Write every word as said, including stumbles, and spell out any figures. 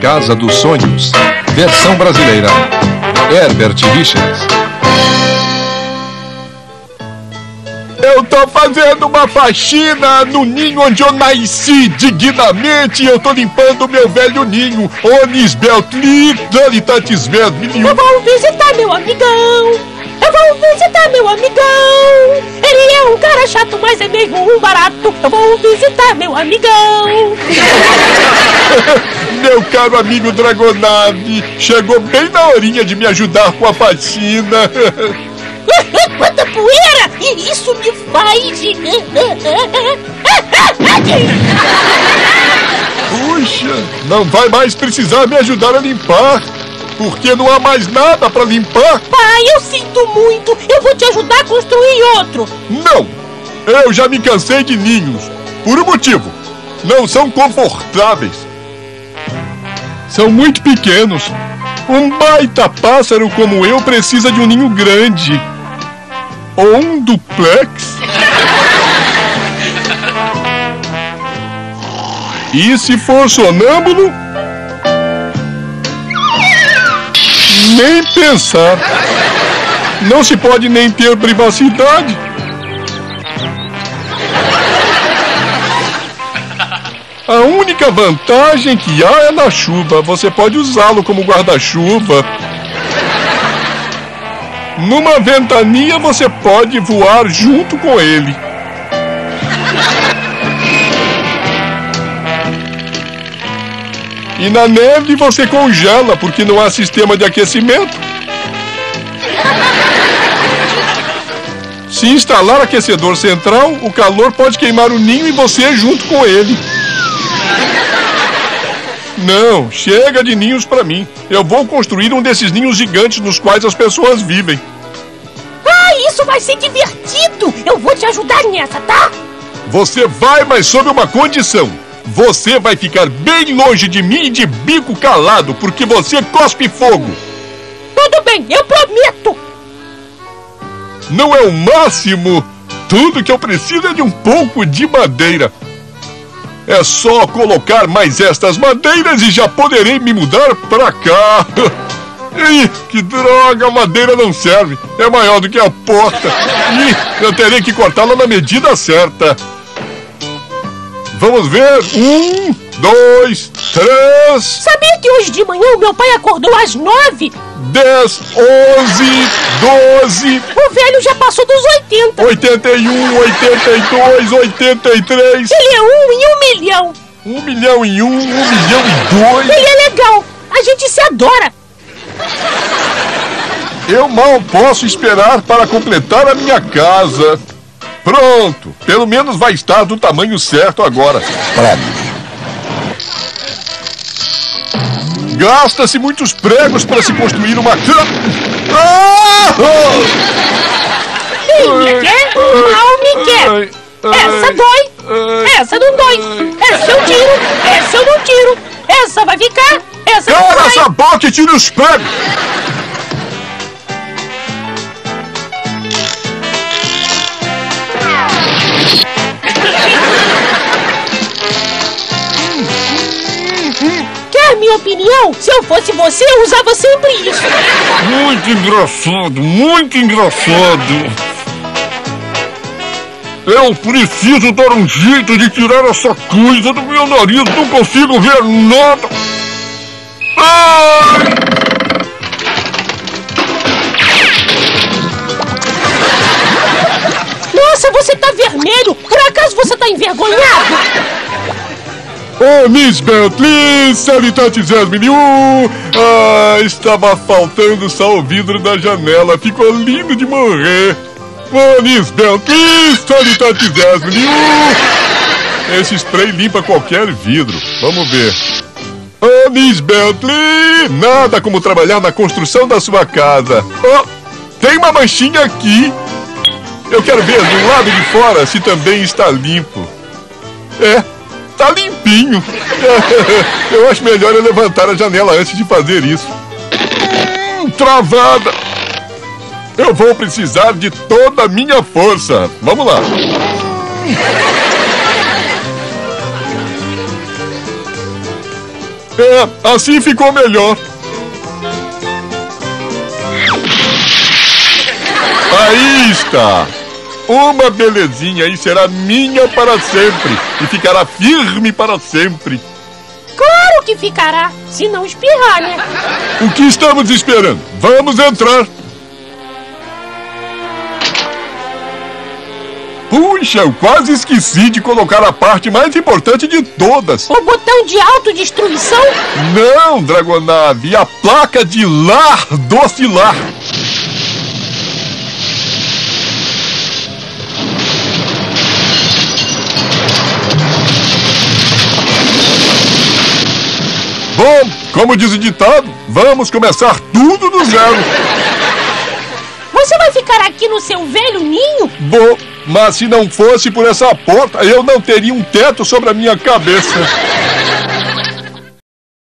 Casa dos Sonhos. Versão brasileira. Herbert Richards. Eu tô fazendo uma faxina no ninho onde eu nasci dignamente. Eu tô limpando meu velho ninho. Ô, Nisbelt, Litatis Vesmiliu. Eu vou visitar meu amigão. Eu vou visitar meu amigão. Ele é um cara chato, mas é meio um barato. Eu vou visitar meu amigão. Meu caro amigo Dragonave, chegou bem na horinha de me ajudar com a faxina. Quanta poeira! E isso me faz... Puxa, não vai mais precisar me ajudar a limpar, porque não há mais nada para limpar. Pai, eu sinto muito. Eu vou te ajudar a construir outro. Não, eu já me cansei de ninhos. Por um motivo, não são confortáveis. São muito pequenos. Um baita pássaro como eu precisa de um ninho grande. Ou um duplex. E se for sonâmbulo? Nem pensar. Não se pode nem ter privacidade. A única vantagem que há é na chuva. Você pode usá-lo como guarda-chuva. Numa ventania você pode voar junto com ele. E na neve você congela, porque não há sistema de aquecimento. Se instalar aquecedor central, o calor pode queimar o ninho e você junto com ele. Não, chega de ninhos pra mim. Eu vou construir um desses ninhos gigantes nos quais as pessoas vivem. Ah, isso vai ser divertido! Eu vou te ajudar nessa, tá? Você vai, mas sob uma condição. Você vai ficar bem longe de mim e de bico calado, porque você cospe fogo. Tudo bem, eu prometo. Não é o máximo. Tudo que eu preciso é de um pouco de madeira. É só colocar mais estas madeiras e já poderei me mudar pra cá. Ih, que droga, a madeira não serve. É maior do que a porta. Ih, eu terei que cortá-la na medida certa. Vamos ver. Um, dois, três... Sabia que hoje de manhã o meu pai acordou às nove? Dez, onze, doze... O velho já passou dos oitenta. Oitenta e um, oitenta e dois, oitenta e três... Ele é um em um milhão. Um milhão em um, um milhão e dois... Ele é legal. A gente se adora. Eu mal posso esperar para completar a minha casa. Pronto, pelo menos vai estar do tamanho certo agora. Gasta-se muitos pregos para se construir uma cama. Ah! Bem, me quer? Mal me quer. Essa dói. Essa não dói. Essa eu tiro. Essa eu não tiro. Essa vai ficar. Essa não vai. Cala essa boca e tire os pregos. Quer minha opinião? Se eu fosse você, eu usava sempre isso. Muito engraçado, muito engraçado. Eu preciso dar um jeito de tirar essa coisa do meu nariz. Não consigo ver nada. Ai! Nossa, você tá vermelho. Por acaso você tá envergonhado? Oh, Miss Bentley, Salutatis Vesmiliu. Ah, estava faltando só o vidro da janela. Ficou lindo de morrer. Oh, Miss Bentley, Salutatis Vesmiliu. Esse spray limpa qualquer vidro. Vamos ver. Oh, Miss Bentley, nada como trabalhar na construção da sua casa. Oh, tem uma manchinha aqui. Eu quero ver do lado de fora se também está limpo. É. Tá limpinho. Eu acho melhor eu levantar a janela antes de fazer isso. Hum, travada. Eu vou precisar de toda a minha força. Vamos lá. É, assim ficou melhor. Aí está. Uma belezinha aí será minha para sempre e ficará firme para sempre. Claro que ficará, se não espirrar, né? O que estamos esperando? Vamos entrar. Puxa, eu quase esqueci de colocar a parte mais importante de todas. O botão de autodestruição? Não, Dragonave, a placa de lar doce lar. Bom, como diz o ditado, vamos começar tudo do zero. Você vai ficar aqui no seu velho ninho? Bom, mas se não fosse por essa porta, eu não teria um teto sobre a minha cabeça.